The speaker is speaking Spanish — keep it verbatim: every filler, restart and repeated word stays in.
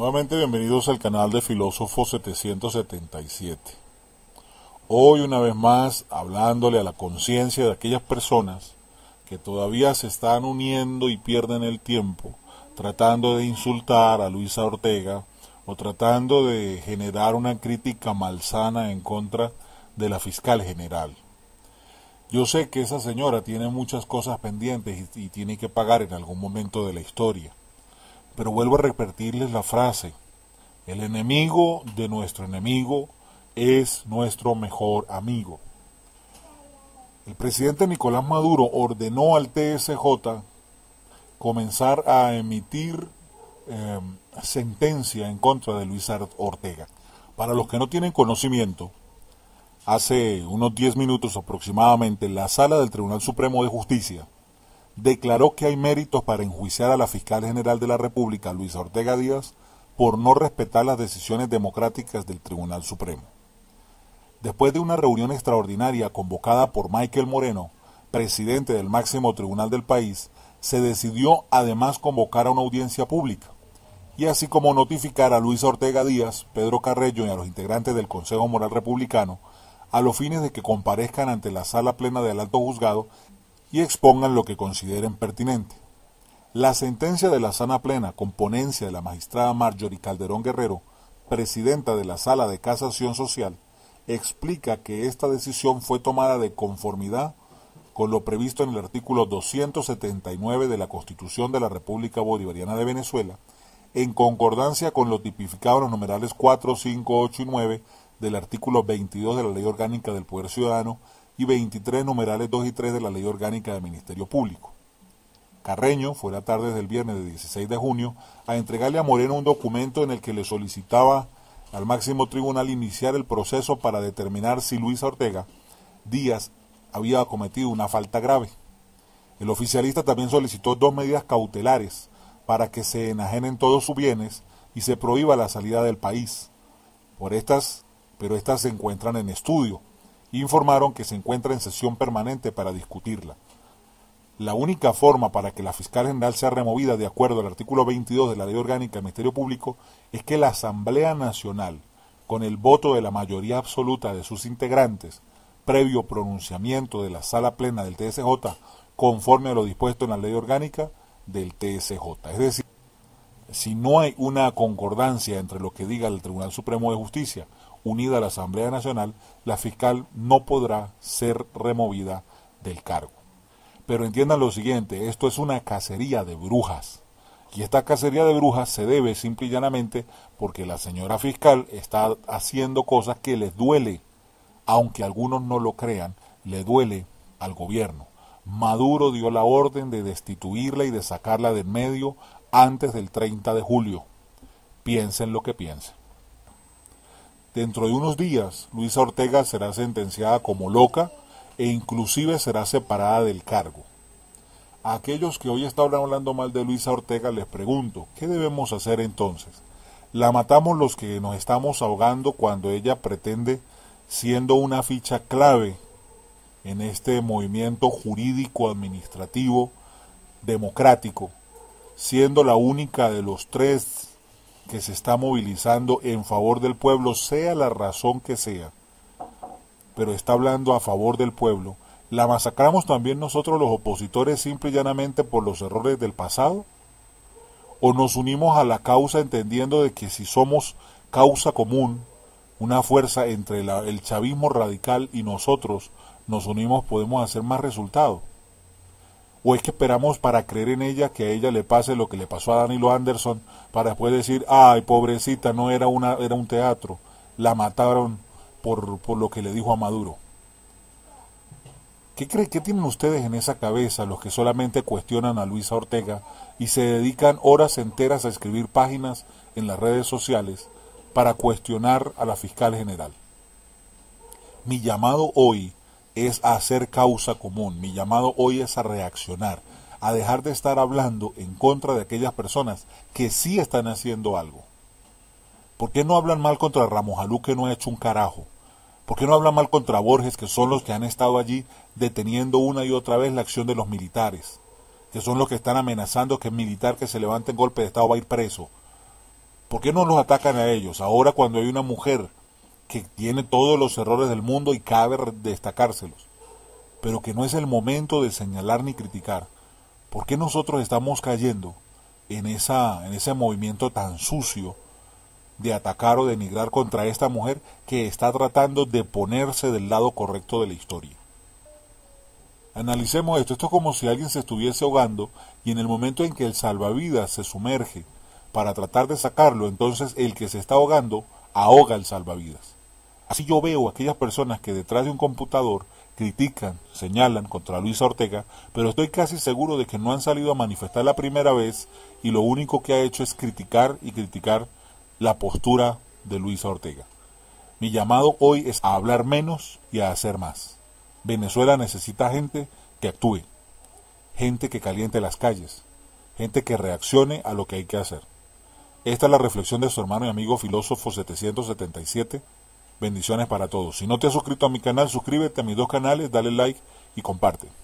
Nuevamente bienvenidos al canal de Filósofo setecientos setenta y siete. Hoy una vez más hablándole a la conciencia de aquellas personas que todavía se están uniendo y pierden el tiempo tratando de insultar a Luisa Ortega o tratando de generar una crítica malsana en contra de la fiscal general. Yo sé que esa señora tiene muchas cosas pendientes y, y tiene que pagar en algún momento de la historia. Pero vuelvo a repetirles la frase: el enemigo de nuestro enemigo es nuestro mejor amigo. El presidente Nicolás Maduro ordenó al T S J comenzar a emitir eh, sentencia en contra de Luisa Ortega. Para los que no tienen conocimiento, hace unos diez minutos aproximadamente, la Sala del Tribunal Supremo de Justicia declaró que hay méritos para enjuiciar a la fiscal general de la República, Luisa Ortega Díaz, por no respetar las decisiones democráticas del Tribunal Supremo. Después de una reunión extraordinaria convocada por Michael Moreno, presidente del máximo tribunal del país, se decidió además convocar a una audiencia pública, y así como notificar a Luisa Ortega Díaz, Pedro Carreño y a los integrantes del Consejo Moral Republicano, a los fines de que comparezcan ante la Sala Plena del Alto Juzgado y expongan lo que consideren pertinente. La sentencia de la Sala Plena, con ponencia de la magistrada Marjorie Calderón Guerrero, presidenta de la Sala de Casación Social, explica que esta decisión fue tomada de conformidad con lo previsto en el artículo doscientos setenta y nueve de la Constitución de la República Bolivariana de Venezuela, en concordancia con lo tipificado en los numerales cuatro, cinco, ocho y nueve del artículo veintidós de la Ley Orgánica del Poder Ciudadano y veintitrés numerales dos y tres de la Ley Orgánica del Ministerio Público. Carreño fue la tarde del viernes de dieciséis de junio a entregarle a Moreno un documento en el que le solicitaba al máximo tribunal iniciar el proceso para determinar si Luisa Ortega Díaz había cometido una falta grave. El oficialista también solicitó dos medidas cautelares para que se enajenen todos sus bienes y se prohíba la salida del país. Por estas, pero estas se encuentran en estudio. Informaron que se encuentra en sesión permanente para discutirla. La única forma para que la fiscal general sea removida de acuerdo al artículo veintidós de la Ley Orgánica del Ministerio Público es que la Asamblea Nacional, con el voto de la mayoría absoluta de sus integrantes, previo pronunciamiento de la Sala Plena del T S J, conforme a lo dispuesto en la Ley Orgánica del T S J. Es decir, si no hay una concordancia entre lo que diga el Tribunal Supremo de Justicia unida a la Asamblea Nacional, la fiscal no podrá ser removida del cargo. Pero entiendan lo siguiente, esto es una cacería de brujas. Y esta cacería de brujas se debe simple y llanamente porque la señora fiscal está haciendo cosas que les duele, aunque algunos no lo crean, le duele al gobierno. Maduro dio la orden de destituirla y de sacarla del medio antes del treinta de julio. Piensen lo que piensen. Dentro de unos días, Luisa Ortega será sentenciada como loca e inclusive será separada del cargo. A aquellos que hoy están hablando mal de Luisa Ortega les pregunto, ¿qué debemos hacer entonces? ¿La matamos los que nos estamos ahogando cuando ella pretende, siendo una ficha clave en este movimiento jurídico, administrativo, democrático, siendo la única de los tres que se está movilizando en favor del pueblo, sea la razón que sea, pero está hablando a favor del pueblo? ¿La masacramos también nosotros los opositores simple y llanamente por los errores del pasado? ¿O nos unimos a la causa entendiendo de que si somos causa común, una fuerza entre la, el chavismo radical y nosotros nos unimos, podemos hacer más resultado? ¿O es que esperamos para creer en ella que a ella le pase lo que le pasó a Danilo Anderson para después decir, ay, pobrecita, no era, una, era un teatro, la mataron por, por lo que le dijo a Maduro? ¿Qué creen, qué tienen ustedes en esa cabeza los que solamente cuestionan a Luisa Ortega y se dedican horas enteras a escribir páginas en las redes sociales para cuestionar a la fiscal general? Mi llamado hoy es a hacer causa común, mi llamado hoy es a reaccionar, a dejar de estar hablando en contra de aquellas personas que sí están haciendo algo. ¿Por qué no hablan mal contra Ramos Alú, que no ha hecho un carajo? ¿Por qué no hablan mal contra Borges, que son los que han estado allí deteniendo una y otra vez la acción de los militares? Que son los que están amenazando que el militar que se levante en golpe de Estado va a ir preso. ¿Por qué no los atacan a ellos? Ahora cuando hay una mujer que tiene todos los errores del mundo y cabe destacárselos, pero que no es el momento de señalar ni criticar. ¿Por qué nosotros estamos cayendo en, esa, en ese movimiento tan sucio de atacar o denigrar contra esta mujer que está tratando de ponerse del lado correcto de la historia? Analicemos esto. Esto es como si alguien se estuviese ahogando y en el momento en que el salvavidas se sumerge para tratar de sacarlo, entonces el que se está ahogando ahoga el salvavidas. Así yo veo a aquellas personas que detrás de un computador critican, señalan contra Luisa Ortega, pero estoy casi seguro de que no han salido a manifestar la primera vez y lo único que ha hecho es criticar y criticar la postura de Luisa Ortega. Mi llamado hoy es a hablar menos y a hacer más. Venezuela necesita gente que actúe, gente que caliente las calles, gente que reaccione a lo que hay que hacer. Esta es la reflexión de su hermano y amigo filósofo setecientos setenta y siete. Bendiciones para todos. Si no te has suscrito a mi canal, suscríbete a mis dos canales, dale like y comparte.